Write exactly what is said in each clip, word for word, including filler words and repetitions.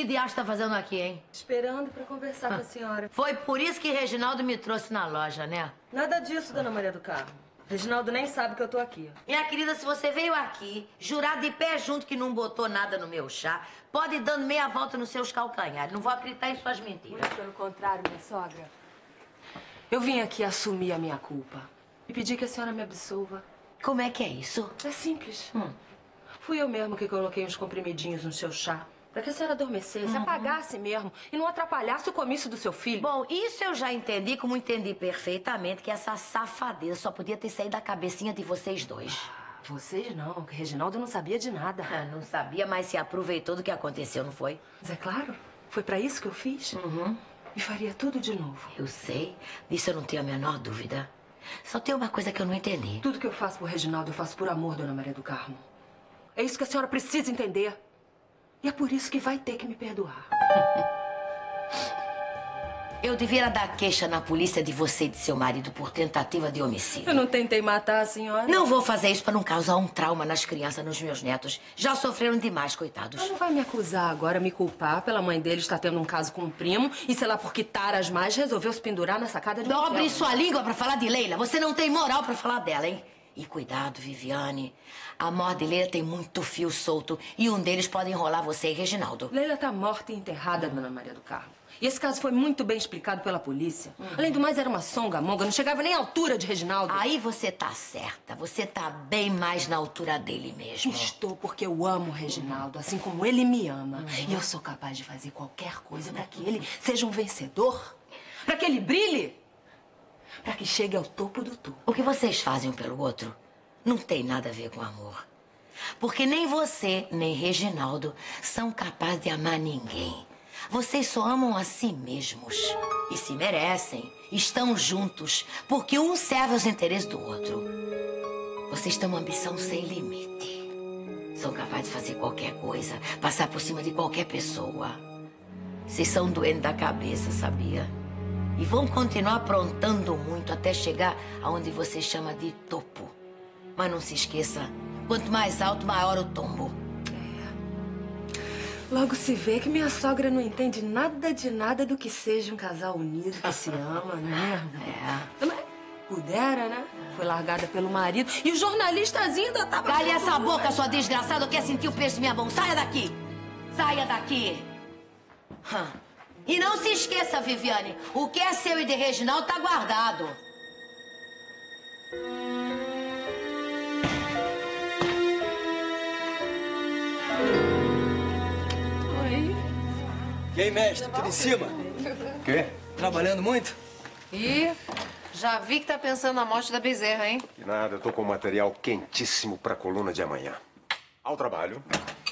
Que diacho tá fazendo aqui, hein? Esperando pra conversar com a senhora. Foi por isso que Reginaldo me trouxe na loja, né? Nada disso, dona Maria do Carmo. Reginaldo nem sabe que eu tô aqui. Minha querida, se você veio aqui, jurar de pé junto que não botou nada no meu chá, pode ir dando meia volta nos seus calcanhares. Não vou acreditar em suas mentiras. Muito pelo contrário, minha sogra. Eu vim aqui assumir a minha culpa e pedir que a senhora me absolva. Como é que é isso? É simples. Hum. Fui eu mesmo que coloquei uns comprimidinhos no seu chá. Pra que a senhora adormecesse, uhum. apagasse mesmo e não atrapalhasse o comício do seu filho. Bom, isso eu já entendi, como entendi perfeitamente, que essa safadeza só podia ter saído da cabecinha de vocês dois. Ah, vocês não, que Reginaldo não sabia de nada. Ah, não sabia, mas se aproveitou do que aconteceu, não foi? Mas é claro, foi pra isso que eu fiz. Uhum. E faria tudo de novo. Eu sei, disso eu não tenho a menor dúvida. Só tem uma coisa que eu não entendi. Tudo que eu faço por Reginaldo, eu faço por amor, dona Maria do Carmo. É isso que a senhora precisa entender. E é por isso que vai ter que me perdoar. Eu devia dar queixa na polícia de você e de seu marido por tentativa de homicídio. Eu não tentei matar a senhora. Não vou fazer isso para não causar um trauma nas crianças, nos meus netos. Já sofreram demais, coitados. Ela não vai me acusar agora, me culpar pela mãe dele estar tendo um caso com um primo e, sei lá, porque taras mais resolveu se pendurar na sacada de um Dobre hotel. sua língua para falar de Leila. Você não tem moral para falar dela, hein? E cuidado, Viviane. A morte de Leila tem muito fio solto e um deles pode enrolar você e Reginaldo. Leila tá morta e enterrada, dona Maria do Carmo. E esse caso foi muito bem explicado pela polícia. Uhum. Além do mais, era uma songamonga, não chegava nem à altura de Reginaldo. Aí você tá certa. Você tá bem mais na altura dele mesmo. Estou, porque eu amo o Reginaldo, assim como ele me ama. Uhum. E eu sou capaz de fazer qualquer coisa para que ele seja um vencedor, para que ele brilhe, para que chegue ao topo do topo. O que vocês fazem um pelo outro não tem nada a ver com amor. Porque nem você, nem Reginaldo são capazes de amar ninguém. Vocês só amam a si mesmos. E se merecem, estão juntos, porque um serve aos interesses do outro. Vocês têm uma ambição sem limite. São capazes de fazer qualquer coisa, passar por cima de qualquer pessoa. Vocês são doentes da cabeça, sabia? E vão continuar aprontando muito até chegar aonde você chama de topo. Mas não se esqueça, quanto mais alto, maior o tombo. Logo se vê que minha sogra não entende nada de nada do que seja um casal unido que se ama, não é mesmo? É. Mas pudera, né? Foi largada pelo marido e o jornalistazinho ainda tava... Cale essa boca, sua desgraçada, quer sentir o peso de minha mão. Saia daqui! Saia daqui! Hum. E não se esqueça, Viviane, o que é seu e de Reginaldo tá guardado. E aí, mestre, tudo em cima? Quê? Trabalhando muito? Ih, já vi que tá pensando na morte da Bezerra, hein? Que nada, eu tô com material quentíssimo pra coluna de amanhã. Ao trabalho.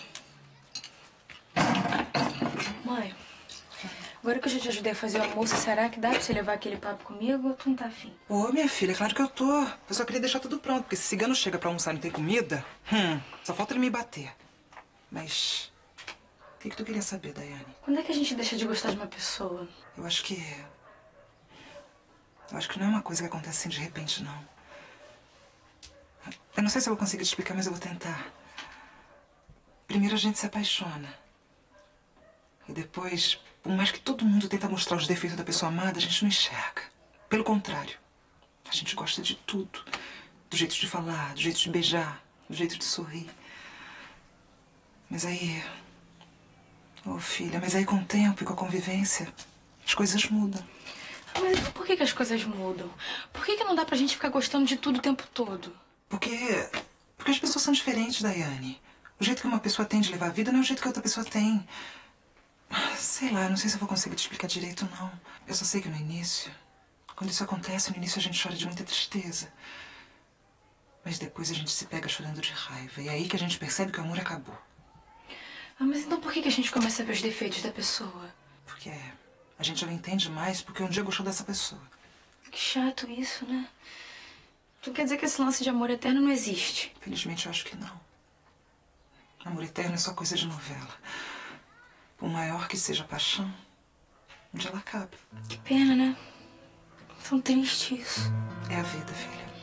Mãe, agora que eu já te ajudei a fazer o almoço, será que dá pra você levar aquele papo comigo ou tu não tá afim? Ô, minha filha, claro que eu tô. Eu só queria deixar tudo pronto, porque se cigano chega pra almoçar e não tem comida, hum, só falta ele me bater. Mas... o que, que tu queria saber, Daiane? Quando é que a gente deixa de gostar de uma pessoa? Eu acho que... Eu acho que não é uma coisa que acontece assim de repente, não. Eu não sei se eu vou conseguir te explicar, mas eu vou tentar. Primeiro a gente se apaixona. E depois, por mais que todo mundo tenta mostrar os defeitos da pessoa amada, a gente não enxerga. Pelo contrário, a gente gosta de tudo. Do jeito de falar, do jeito de beijar, do jeito de sorrir. Mas aí... Ô, filha, mas aí com o tempo e com a convivência, as coisas mudam. Mas então por que, que as coisas mudam? Por que, que não dá pra gente ficar gostando de tudo o tempo todo? Porque... Porque as pessoas são diferentes, Daiane. O jeito que uma pessoa tem de levar a vida não é o jeito que a outra pessoa tem. Sei lá, não sei se eu vou conseguir te explicar direito, não. Eu só sei que no início... Quando isso acontece, no início a gente chora de muita tristeza. Mas depois a gente se pega chorando de raiva. E é aí que a gente percebe que o amor acabou. Ah, mas então por que, que a gente começa a ver os defeitos da pessoa? Porque a gente não entende mais porque um dia gostou dessa pessoa. Que chato isso, né? Tu quer dizer que esse lance de amor eterno não existe? Felizmente eu acho que não. Amor eterno é só coisa de novela. Por maior que seja a paixão, um dia ela acaba. Que pena, né? Tão triste isso. É a vida, filha.